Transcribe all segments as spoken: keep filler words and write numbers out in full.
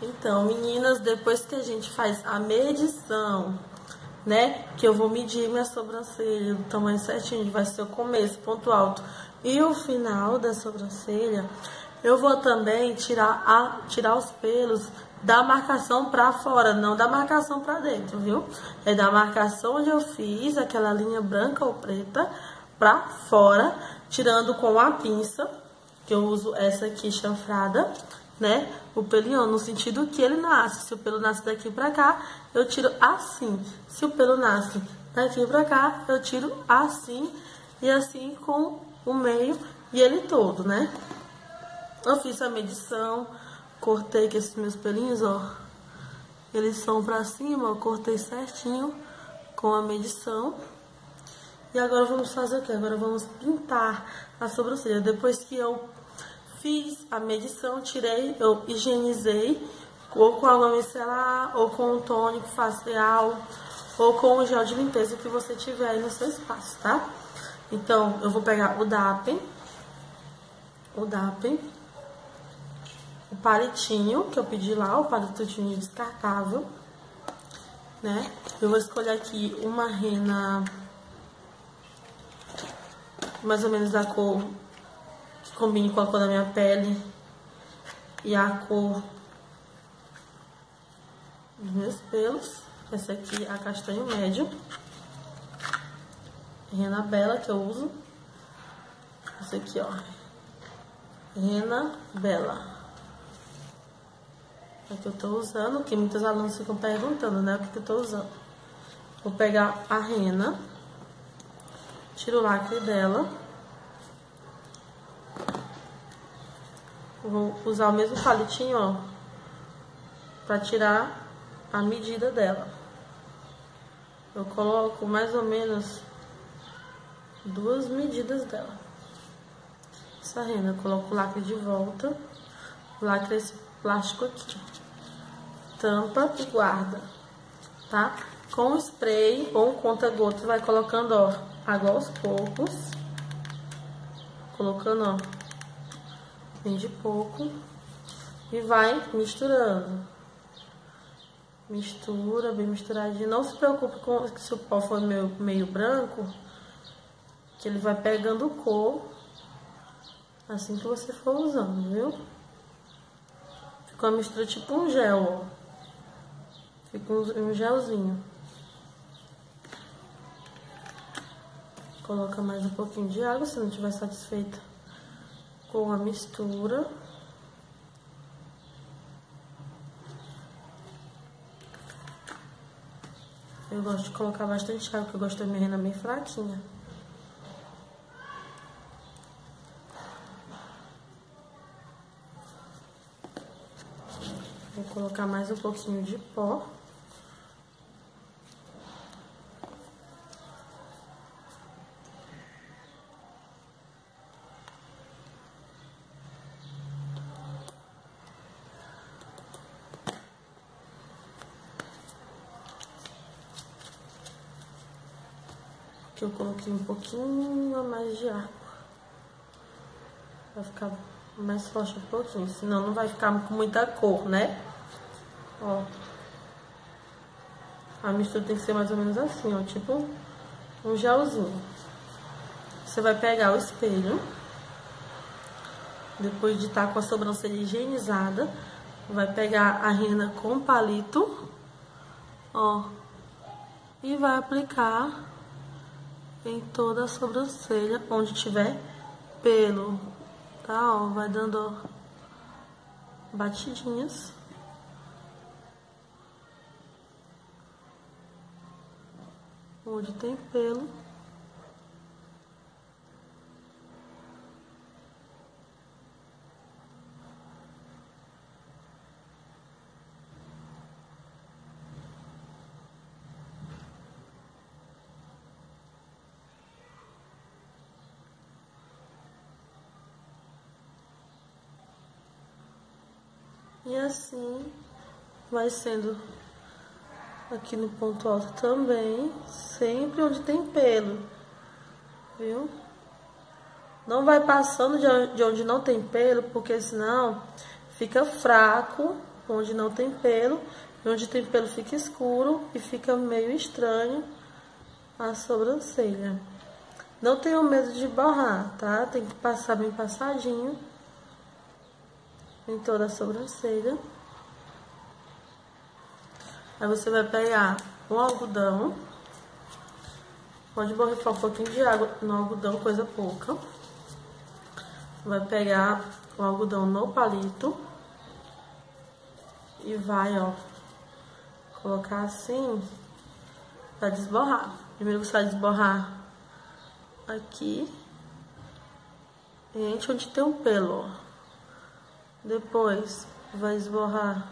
Então, meninas, depois que a gente faz a medição, né, que eu vou medir minha sobrancelha, o tamanho certinho, vai ser o começo, ponto alto, e o final da sobrancelha, eu vou também tirar, a, tirar os pelos da marcação pra fora, não da marcação pra dentro, viu? É da marcação onde eu fiz aquela linha branca ou preta pra fora, tirando com a pinça, que eu uso essa aqui chanfrada, né? O pelinho, no sentido que ele nasce. Se o pelo nasce daqui pra cá, eu tiro assim. Se o pelo nasce daqui pra cá, eu tiro assim. E assim com o meio e ele todo, né? Eu fiz a medição, cortei que esses meus pelinhos, ó, eles são pra cima, eu cortei certinho com a medição. E agora vamos fazer o quê? Agora vamos pintar a sobrancelha. Depois que eu fiz a medição, tirei, eu higienizei, ou com água micelar, ou com um tônico facial, ou com o gel de limpeza que você tiver aí no seu espaço, tá? Então, eu vou pegar o D A P, o D A P, o palitinho que eu pedi lá, o palitinho descartável, né? Eu vou escolher aqui uma rena mais ou menos da cor que combine com a cor da minha pele e a cor dos meus pelos. Essa aqui é a castanho médio, rena bela que eu uso. Essa aqui, ó, rena bela, é que eu tô usando, que muitos alunos ficam perguntando, né, o que eu tô usando. Vou pegar a rena, tiro o lacre dela. Vou usar o mesmo palitinho, ó, pra tirar a medida dela. Eu coloco mais ou menos duas medidas dela. Essa rena, eu coloco o lacre de volta. O lacre é esse plástico aqui. Tampa e guarda, tá? Com o spray ou conta-gotas, vai colocando, ó, água aos poucos. Colocando, ó, bem de pouco. E vai misturando. Mistura, bem misturadinho. Não se preocupe com se o pó for meio, meio branco, que ele vai pegando cor assim que você for usando, viu? Fica uma mistura tipo um gel, ó. Fica um, um gelzinho. Coloca mais um pouquinho de água, se não estiver satisfeita com a mistura. Eu gosto de colocar bastante água, porque eu gosto da minha rena bem fraquinha. Vou colocar mais um pouquinho de pó. Que eu coloquei um pouquinho a mais de água. Vai ficar mais forte um pouquinho, senão não vai ficar com muita cor, né? Ó. A mistura tem que ser mais ou menos assim, ó, tipo um gelzinho. Você vai pegar o espelho, depois de estar com a sobrancelha higienizada, vai pegar a rena com palito, ó, e vai aplicar em toda a sobrancelha, onde tiver pelo, tá? Ó, vai dando, ó, batidinhas. Onde tem pelo. E assim vai sendo aqui no ponto alto também, sempre onde tem pelo, viu? Não vai passando de onde não tem pelo, porque senão fica fraco onde não tem pelo. E onde tem pelo fica escuro e fica meio estranho a sobrancelha. Não tenho medo de borrar, tá? Tem que passar bem passadinho em toda a sobrancelha. Aí você vai pegar um algodão. Pode borrifar um pouquinho de água no algodão, coisa pouca. Vai pegar o algodão no palito. E vai, ó, colocar assim pra desborrar. Primeiro você vai desborrar aqui. Gente, onde tem um pelo, ó. Depois vai esborrar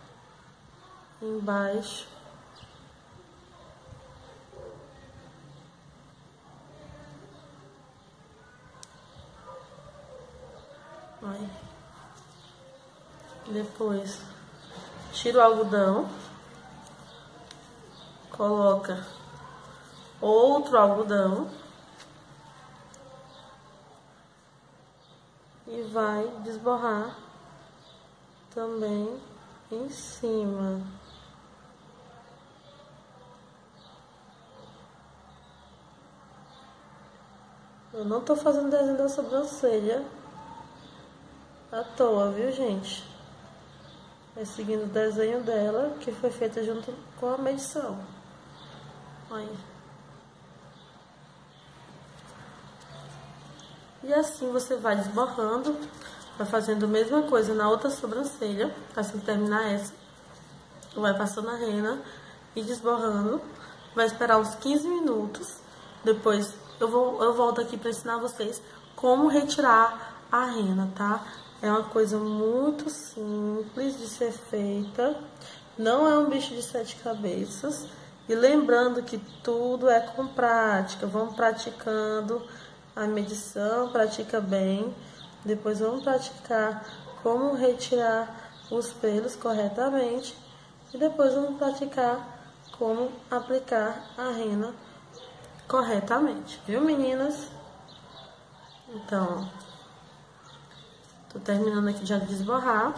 embaixo. Vai. Depois tira o algodão, coloca outro algodão e vai desborrar também em cima. Eu não tô fazendo desenho da sobrancelha à toa, viu, gente? É seguindo o desenho dela, que foi feita junto com a medição. Aí. E assim você vai desborrando, vai fazendo a mesma coisa na outra sobrancelha, assim que terminar essa. Vai passando a rena e desborrando. Vai esperar uns quinze minutos. Depois eu, vou, eu volto aqui para ensinar vocês como retirar a rena, tá? É uma coisa muito simples de ser feita. Não é um bicho de sete cabeças. E lembrando que tudo é com prática. Vamos praticando a medição, pratica bem. Depois vamos praticar como retirar os pelos corretamente. E depois vamos praticar como aplicar a rena corretamente. Viu, meninas? Então, tô terminando aqui já de desborrar.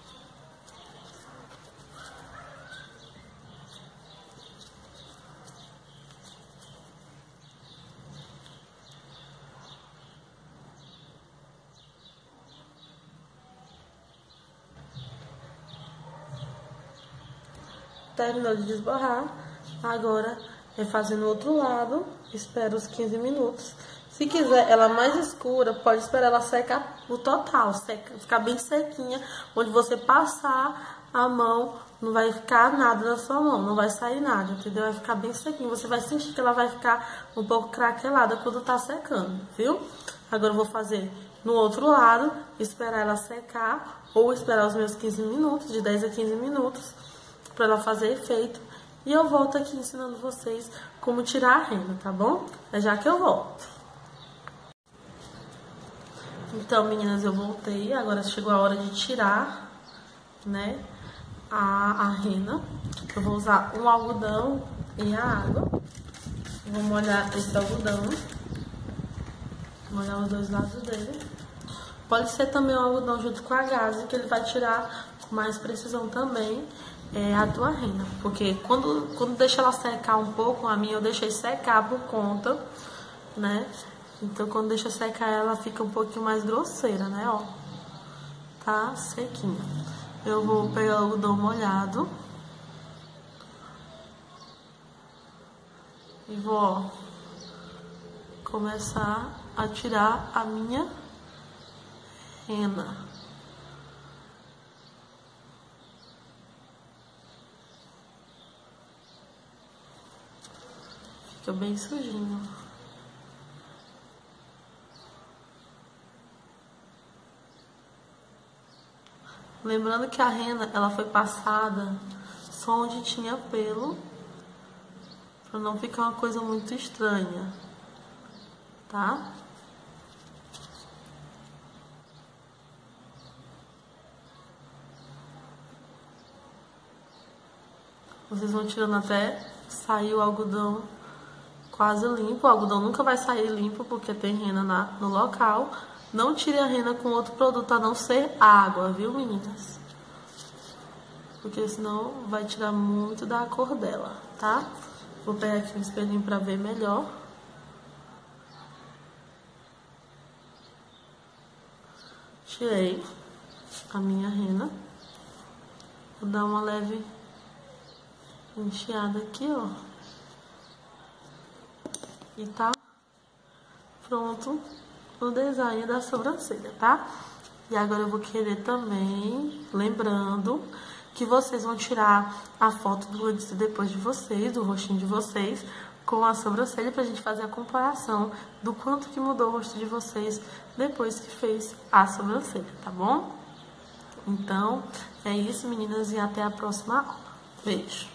Terminou de desborrar. Agora é fazendo o outro lado. Espera os quinze minutos. Se quiser ela mais escura, pode esperar ela secar o total, seca, ficar bem sequinha, onde você passar a mão, não vai ficar nada na sua mão, não vai sair nada, entendeu? Vai ficar bem sequinha, você vai sentir que ela vai ficar um pouco craquelada quando tá secando, viu? Agora eu vou fazer no outro lado, esperar ela secar, ou esperar os meus quinze minutos, de dez a quinze minutos, para ela fazer efeito. E eu volto aqui ensinando vocês como tirar a rena, tá bom? É já que eu volto. Então, meninas, eu voltei. Agora chegou a hora de tirar, né, a, a rena. Eu vou usar um algodão e a água. Vou molhar esse algodão. Molhar os dois lados dele. Pode ser também o algodão junto com a gaze, que ele vai tirar com mais precisão também é, a tua rena. Porque quando, quando deixa ela secar um pouco, a minha eu deixei secar por conta, né? Então, quando deixa secar, ela fica um pouquinho mais grosseira, né, ó. Tá sequinha. Eu vou pegar o algodão molhado. E vou, ó, começar a tirar a minha rena. Fica bem sujinho. Lembrando que a rena, ela foi passada só onde tinha pelo, pra não ficar uma coisa muito estranha, tá? Vocês vão tirando até sair o algodão quase limpo. O algodão nunca vai sair limpo porque tem rena na, no local. Não tire a rena com outro produto a não ser água, viu, meninas? porque senão vai tirar muito da cor dela, tá? Vou pegar aqui um espelhinho pra ver melhor. Tirei a minha rena. Vou dar uma leve encheada aqui, ó. E tá pronto o design da sobrancelha, tá? E agora eu vou querer também, lembrando que vocês vão tirar a foto do antes e depois de vocês, do rostinho de vocês, com a sobrancelha, pra gente fazer a comparação do quanto que mudou o rosto de vocês depois que fez a sobrancelha, tá bom? Então, é isso, meninas, e até a próxima aula. Beijo!